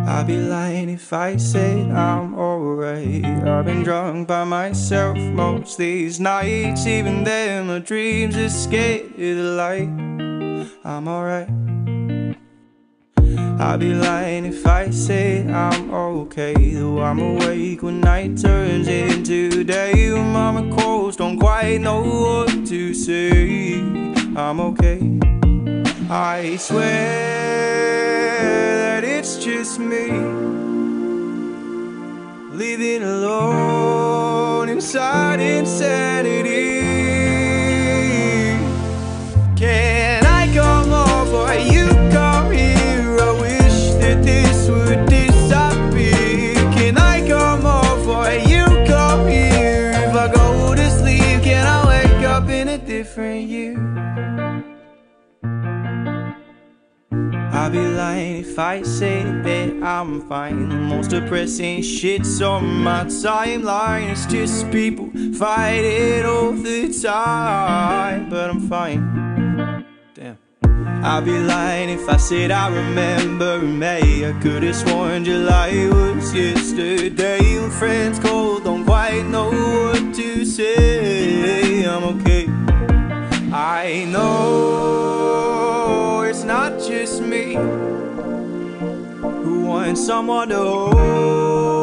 I'd be lying if I said I'm alright. I've been drunk by myself most these nights. Even then my dreams are scared of the light. I'm alright. I'd be lying if I said I'm okay. Though I'm awake when night turns into day. When mama calls, don't quite know what to say. I'm okay. I swear that it's just me, living alone inside insanity. Can I come over? You come here. I wish that this would disappear. Can I come over? You come here. If I go to sleep, can I wake up in a different year? I'd be lying if I said that I'm fine. The most depressing shit's on my timeline. It's just people fighting all the time, but I'm fine. Damn. I'd be lying if I said I remember May. I could've sworn July was yesterday. When friends called, don't quite know what to say. I'm okay. I know it's not just me who wants someone to hold.